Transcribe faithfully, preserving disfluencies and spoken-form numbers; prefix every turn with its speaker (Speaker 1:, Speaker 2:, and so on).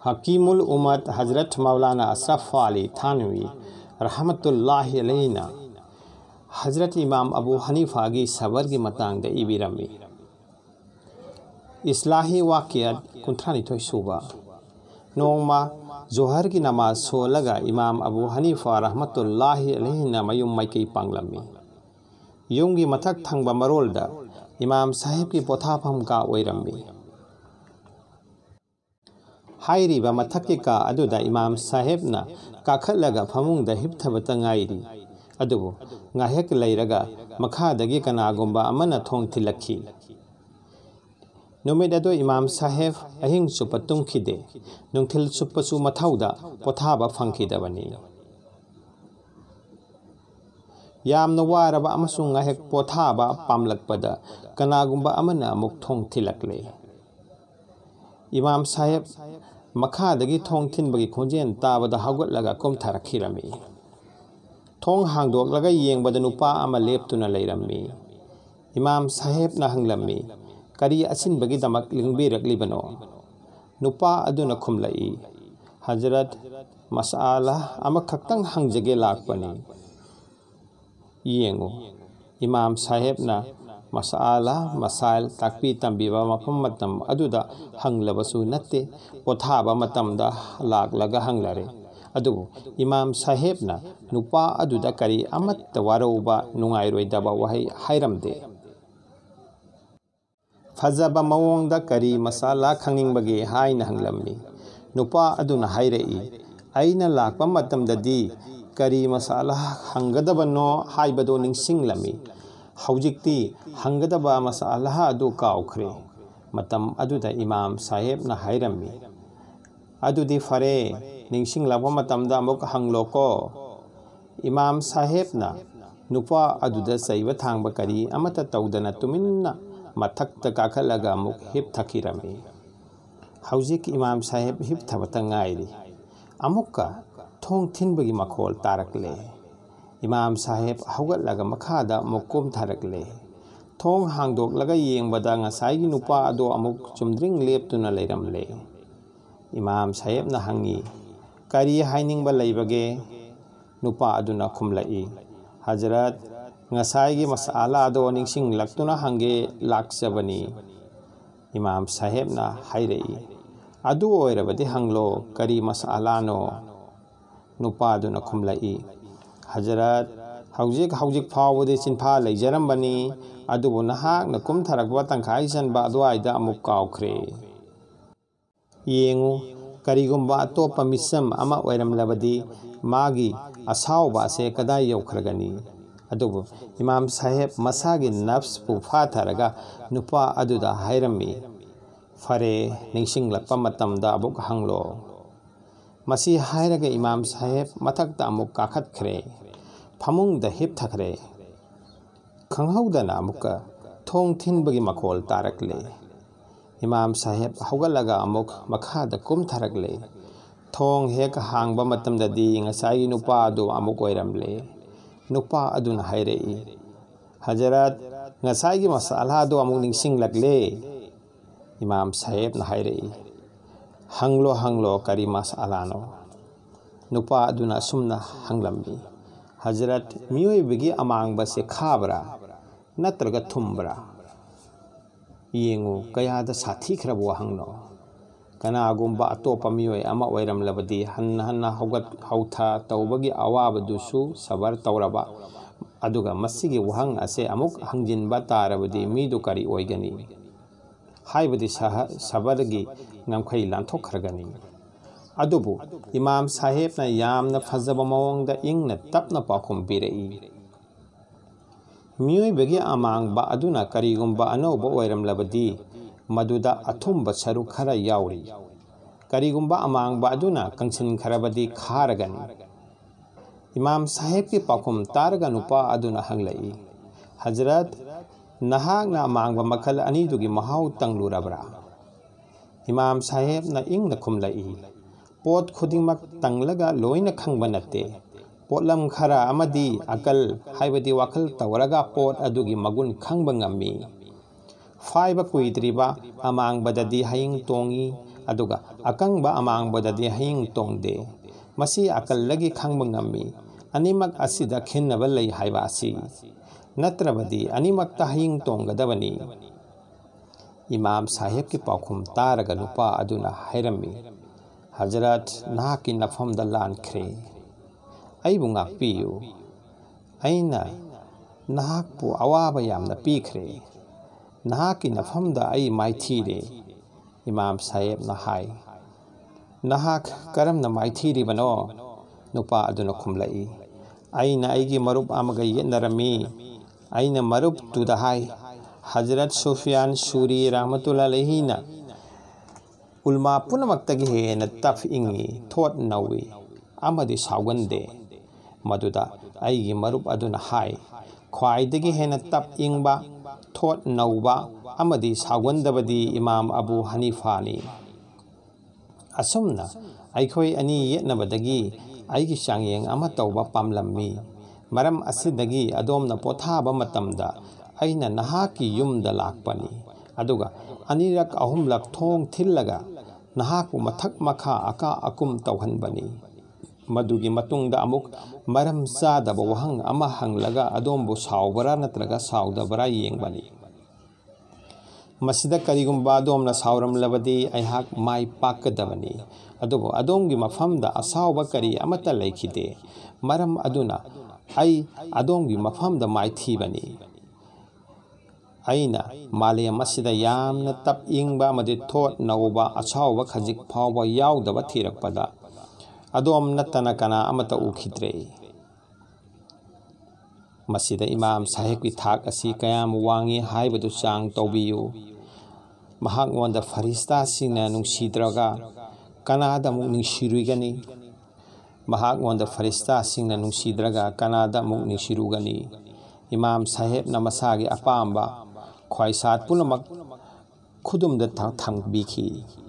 Speaker 1: हकीमुल उम्मत हज़रत मौलाना अशरफ अली थानवी रहमतुल्लाहि अलैहिना हज़रत इमाम अबू हनीफा की सबर की मतंग इबिरमी इस्लाही वाक़ियत कुंथ्रानिथोय सूबा नोंमा जोहर की नमाज सोलगा इमाम अबू हनीफा रहमतुल्लाहि अलैहिना मयुम माइकई पांगलमी युम की मथक थंगबा मरोलदा इमाम साहिब की पोथाफम का ओइरमी हाइरिबा मथक्की का अदुदा इमाम साहेबना काखलगा फमुंगदा हिपथबता ngairi अदुबो ngaहेक लैरगा मखादगी कनागुंबा अमना थोंग थिलखी नुमिद अदो इमाम साहेब अहिंग सुप तुंखिदे नुंथिल सुपसु मथौदा पोथाबा फंखिदबनी यामना वारबा अमसुंग ngaहेक पोथाबा पामलकपदा कनागुंबा अमना अमुक थोंग थिलकले इमाम साहेब मखादगी थोंग थिनबगी खोंजेन ताबदा हौगतलगा कुमथरखिरमी थोंग हांगदोकलगा येंगबदा नुपा अमा लेप्तुना लैरमी इमाम साहेबना हंगलमी करी असिनबगी दमक लिंगबिरकलिबनो नुपा अदुना खुमलई हजरत मसआला अमा खक्तंग हंगजगे लाकपनी येंगो इमाम साहेबना मसाला मसाइल ताकपी तंबीबा मफम मतम अदुदा हंगलबसु नत्ते पोथाबा मतमदा लाकलगा हंगलरे अदुबु इमाम साहेबना नुपा अदुदा करी अमत्त वारौबा नुंगाइरोइदबा वहै हाइरमदे फजबा मवोंगदा करी मसाला खंगिंगबगे हाइना हंगलम्मी नुपा अदुना हाइरई अइना लाकपा मतमददी करी मसाला हंगदबनो हाइबदो निंगसिंगलमी हौजिक्ति हंगदबा मसाला अदु काउखरे मतम अदुदा इमाम साहेबना हाइरमी अदुदी फरे निंगसिंगलाबा मतमदा अमुक हंगलोको इमाम साहेबना नुपा अदुदा सैब थांगबा करी अमता तौदना तुमिन्ना मथक्ता काखलगा अमुक हिप थखिरमी हौजिक इमाम साहेब हिप थबता ngairi अमुक्का थोंग थिनबगी मखोल तारकले इमाम साहेब हौगतलगा मखादा मुकुम थरकले थोंग हांगदोकलगा येंगबदा ngसाइगी नुपा अदो अमुक चुमद्रिंग लेप्तुना लैरमले इमाम साहेबना हंगी करी हाइनिंगबा लैबगे नुपा अदुना खुमलई हजरत ngसाइगी मसाला अदो निंगसिंग लक्तुना हंगे लाक्सबनी इमाम साहेबना हाइरई अदु ओइरबदि हंगलो करी मसालानो नुपा अदुना खुमलई हजरत हौजिक हौजिक फावदे चिन्फा लैजरमबनी अदुबो नहाकना कुमथरकबा तंखाइ चनबा अदवाइदा अमुक काउखरे येंगु करीगुंबा अतोपा मिसम अमा ओइरमलबदी मागी असावबासे कदाय यौखरगनी अदुबो इमाम साहेब मसागी नफ्स पु फाथरगा नुपा अदुदा हाइरमी फरे निंगसिंगलकपा मतमदा अबुक हंगलो मसी हाइरगा इमाम साहेब मथक्ता अमुक काखतखरे फमुंगदा हिपथखरे खंगहौदना अमुक थोंग थिनबगी मखोल तारकले इमाम साहेब हौगलगा अमुक मखादा कुमथरकले थोंग हेक हांगबा मतमददी ngसाइगी नुपा अदो अमुक ओइरमले नुपा अदुना हाइरई हजरत ngसाइगी मसाला अदो अमुक निंगसिंगलकले इमाम साहेब ना हाइरई हंगलो हंगलो करी मसालानो नुपा अदुना सुमना हंगलम्बी हजरत मियोइबगी अमांगबसे खाबरा नत्रगा थुमबरा येंगु कयादा साथीखरबो हंगनो कनागुंबा अतोपा मियोइ अमा ओइरमलबदी हन्ना हन्ना हौगत हौथा तौबगी अवाबदुसु सबर तौरबा अदुगा मसिगी वहंग असे अमुक हंजिनबा तारबदी मीदु करी ओइगनी हाइबदी सबरगी ngamkhai lanthokhragani adubu imam sahib na yamna fazaba mawangda ingna tapna pakhum birei miyoi begi amang ba aduna karigumba anoba oiram labadi maduda athumba saru khara yauri karigumba amang ba aduna kangsin kharabadi kharagani imam sahib ki pakhum targa nupa aduna hanglai hazrat nahak na amang ba makhal ani dugi mahau tanglurabra इमाम साहेब ना इंग न खुमलई पोत खुदिंगमक तंगलगा लोइना खंगबा नते पोतलम खरा अमदी अकल हाइबदी वाखल तवरगा पोत अदुगी मगुन खंगबा ngami FIBA कुइद्रिबा अमांगबददी हाइंग तोंगी ꯑꯗꯨꯒ ꯑꯀꯪꯕ ꯑꯃꯥꯡꯕꯗꯗꯤ ꯍꯌꯤꯡ ꯇꯣꯡꯗꯦ ꯃꯁꯤ ꯑꯀꯜꯂꯒꯤ ꯈꯪꯕ ꯉꯝꯃꯤ ꯑꯅꯤꯃꯛ ꯑꯁꯤꯗ ꯈꯦꯟꯅꯕ ꯂꯩ ꯍꯥꯏꯕ ꯑꯁꯤ ꯅꯠꯇ꯭ꯔꯕꯗꯤ ꯑꯅꯤꯃꯛꯇ ꯍꯌꯤꯡ ꯇꯣꯡꯒꯗꯕꯅꯤ ꯏꯃꯥꯝ ꯁꯥꯍꯦꯕꯀꯤ ꯄꯥꯎꯈꯨꯝ ꯇꯥꯔꯒ ꯅꯨꯄꯥ ꯑꯗꯨꯅ ꯍꯥꯏꯔꯝꯃꯤ ꯍꯖꯔꯠ ꯅꯍꯥꯛꯀꯤ ꯅꯐꯝꯗ ꯂꯥꯟꯈ꯭ꯔꯦ ꯑꯩꯕꯨ ꯉꯥꯛꯄꯤꯌꯨ ꯑꯩꯅ ꯅꯍꯥꯛꯄꯨ ꯑꯋꯥꯕ ꯌꯥꯝꯅ ꯄꯤꯈ꯭ꯔꯦ ꯅꯍꯥꯛꯀꯤ ꯅꯐꯝꯗ ꯑꯩ ꯃꯥꯏꯊꯤꯔꯦ ꯏꯃꯥꯝ ꯁꯥꯍꯦꯕꯅ ꯍꯥꯏ ꯅꯍꯥꯛ ꯀꯔꯝꯅ ꯃꯥꯏꯊꯤꯔꯤꯕꯅꯣ ꯅꯨꯄꯥ ꯑꯗꯨꯅ ꯈꯨꯝꯂꯛꯏ ꯑꯩꯅ ꯑꯩꯒꯤ ꯃꯔꯨꯞ ꯑꯃꯒ ꯌꯦꯠꯅꯔꯝꯃꯤ ꯑꯩꯅ ꯃꯔꯨꯞꯇꯨꯗ ꯍꯥꯏ ꯍꯖꯔꯠ ꯁꯨꯐꯤꯌꯥꯟ ꯁꯨꯔꯤ ꯔꯍꯃꯇꯨꯜꯂꯥꯍꯤ ꯑꯂꯩꯍꯤꯅ ꯎꯜꯃꯥ ꯄꯨꯝꯅꯃꯛꯇꯒꯤ ꯍꯦꯟꯅ ꯇꯞ ꯏꯪꯉꯤ ꯊꯣꯠ ꯅꯧꯏ ꯑꯃꯗꯤ ꯁꯥꯎꯒꯟꯗꯦ ꯃꯗꯨꯗ ꯑꯩꯒꯤ ꯃꯔꯨꯞ ꯑꯗꯨꯅ ꯍꯥꯏ ꯈ꯭ꯋꯥꯏꯗꯒꯤ ꯍꯦꯟꯅ ꯇꯞ ꯏꯪꯕ ꯊꯣꯠ ꯅꯧꯕ ꯑꯃꯗꯤ ꯁꯥꯎꯒꯟꯗꯕꯗꯤ ꯏꯃꯥꯝ ꯑꯕꯨ ꯍꯅꯤꯐꯥꯅꯤ ꯑꯁꯨꯝꯅ ꯑꯩꯈꯣꯏ ꯑꯅꯤ ꯌꯦꯠꯅꯕꯗꯒꯤ ꯑꯩꯒꯤ ꯆꯥꯡꯌꯦꯡ ꯑꯃ ꯇꯧꯕ ꯄꯥꯝꯂꯝꯃꯤ ꯃꯔꯝ ꯑꯁꯤꯗꯒꯤ ꯑꯗꯣꯝꯅ ꯄꯣꯊꯥꯕ ꯃꯇꯝꯗ ꯑꯩꯅ ꯅꯍꯥꯛꯀꯤ ꯌꯨꯝꯗ ꯂꯥꯛꯄꯅꯤ ꯑꯗꯨꯒ ꯑꯅꯤꯔꯛ ꯑꯍꯨꯝꯂꯛ ꯊꯣꯡ ꯊꯤꯜꯂꯒ ꯅꯍꯥꯛꯄꯨ ꯃꯊꯛ ꯃꯈꯥ ꯑꯀꯥ ꯑꯀꯨꯝ ꯇꯧꯍꯟꯕꯅꯤ ꯃꯗꯨꯒꯤ ꯃꯇꯨꯡꯗ ꯑꯃꯨꯛ ꯃꯔꯝ ꯆꯥꯗꯕ ꯋꯥꯍꯪ ꯑꯃ ꯍꯪꯂꯒ ꯑꯗꯣꯝꯕꯨ ꯁꯥꯎꯕꯔꯥ ꯅꯠꯇ꯭ꯔꯒ ꯁꯥꯎꯗꯕꯔꯥ ꯌꯦꯡꯕꯅꯤ ꯃꯁꯤꯗ ꯀꯔꯤꯒꯨꯝꯕ ꯑꯗꯣꯝꯅ ꯁꯥꯎꯔꯝꯂꯕꯗꯤ ꯑꯩꯍꯥꯛ ꯃꯥꯏ ꯄꯥꯛꯀꯗꯕꯅꯤ ꯑꯗꯨꯕꯨ ꯑꯗꯣꯝꯒꯤ ꯃꯐꯝꯗ ꯑꯁꯥꯎꯕ ꯀꯔꯤ ꯑꯃꯠꯇ ꯂꯩꯈꯤꯗꯦ ꯃꯔꯝ ꯑꯗꯨꯅ ꯑꯩ ꯑꯗꯣꯝꯒꯤ ꯃꯐꯝꯗ ꯃꯥꯏꯊꯤꯕꯅꯤ ꯑꯩꯅ ꯃꯥꯂꯦꯝ ꯑꯁꯤꯗ ꯌꯥꯝꯅ ꯇꯞ ꯏꯪꯕ ꯑꯃꯗꯤ ꯊꯣꯠ ꯅꯧꯕ ꯑꯁꯥꯎꯕ ꯈꯖꯤꯛ ꯐꯥꯎꯕ ꯌꯥꯎꯗꯕ ꯊꯤꯔꯛꯄꯗ ꯑꯗꯣꯝ ꯅꯠꯇꯅ ꯀꯅꯥ ꯑꯃꯠꯇ ꯎꯈꯤꯗ꯭ꯔꯦ ꯃꯁꯤꯗ ꯏꯃꯥꯝ ꯁꯥꯍꯦꯕꯀꯤ ꯊꯥꯛ ꯑꯁꯤ ꯀꯌꯥꯝ ꯋꯥꯡꯉꯤ ꯍꯥꯏꯕꯗꯨ ꯆꯥꯡ ꯇꯧꯕꯤꯌꯨ ꯃꯍꯥꯛꯉꯣꯟꯗ ꯐꯔꯤꯁꯇꯥꯁꯤꯡꯅ ꯅꯨꯡꯁꯤꯗ꯭ꯔꯒ ꯀꯅꯥꯗ ꯑꯃꯨꯛ ꯅꯨꯡꯁꯤꯔꯨꯒꯅꯤ ꯃꯍꯥꯛꯉꯣꯟꯗ ꯐꯔꯤꯁꯇꯥꯁꯤꯡꯅ ꯅꯨꯡꯁꯤꯗ꯭ꯔꯒ ꯀꯅꯥꯗ ꯑꯃꯨꯛ ꯅꯨꯡꯁꯤꯔꯨꯒꯅꯤ ꯏꯃꯥꯝ ꯁꯥꯍꯦꯕꯅ ꯃꯁꯥꯒꯤ ꯑꯄꯥꯝꯕ ꯈ꯭ꯋꯥꯏꯁꯥꯠ ꯄꯨꯝꯅꯃꯛ ꯈꯨꯗꯨꯝꯗ ꯊꯝꯕꯤꯈꯤ